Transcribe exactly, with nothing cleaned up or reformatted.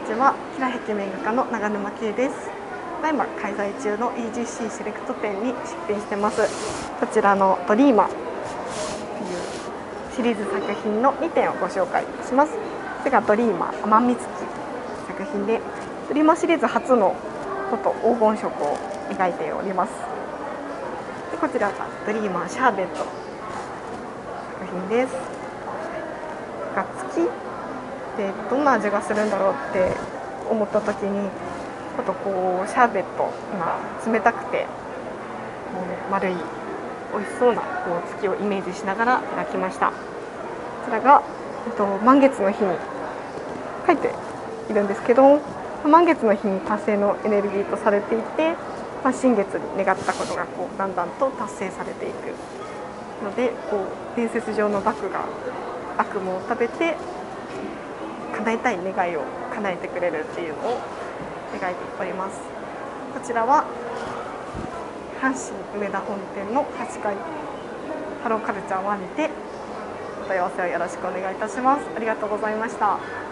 ちは。平壁面画家の長沼圭です。ただいま開催中の イージーシー セレクト展に出品してます。こちらのドリーマーというシリーズ作品のにてんをご紹介します。これがドリーマー天海月作品で、ドリーマーシリーズ初のちょっと黄金色を描いております。でこちらがドリーマーシャーベット作品です。が月でどんな味がするんだろうって思った時に、ちょっとこうシャーベットが冷たくてこう丸い美味しそうなこう月をイメージしながら描きました。こちらが、えっと、満月の日に書いているんですけど、満月の日に達成のエネルギーとされていて、まあ、新月に願ったことがこうだんだんと達成されていくので、こう伝説上のバクが悪夢を食べて叶えたい願いを叶えてくれるっていうのを描いております。こちらは阪神梅田本店のはちかいハローカルチャーワンにてお問い合わせをよろしくお願いいたします。ありがとうございました。